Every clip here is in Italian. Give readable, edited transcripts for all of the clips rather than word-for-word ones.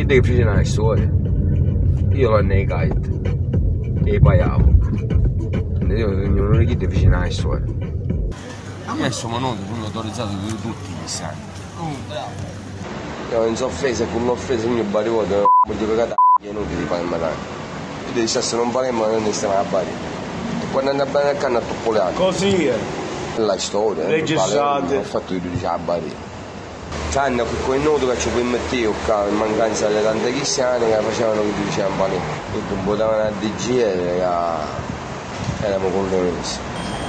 che fece una storia. Io l'ho negato e pagavo. Io non gli fece una storia. Adesso Manotti sono autorizzato di tutti gli stati. Io non so offesa, come non offesa il mio barriere, voglio pagare è inutile di fare il matano. Io devi stare se non pagammo non ne stiamo a barriere. E quando andiamo a bere il canno a toppoleato. Così è. La storia, registrate. Ho fatto di 12 a barriere. Sanno che quel nodo che ci puoi mettere in mancanza delle tante cristiane che facevano che dicevano bene. Quindi un po' davano a DG e eravamo con loro messi.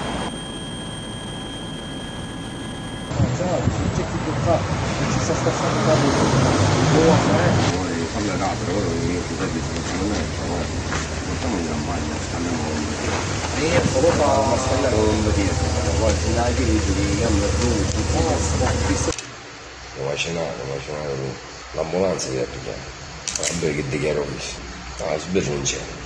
C'è chi può fare, non ci sta stazzando da lui. Parlerà, però non ti serve secondo me, portiamo in campagna, andiamo e io solo fa una stella con un dire, poi se la chiedi di cambiare lo vaccinato, l'ambulanza ti ha pigliato. Vabbè che dichiaro questo. No, subito non c'è.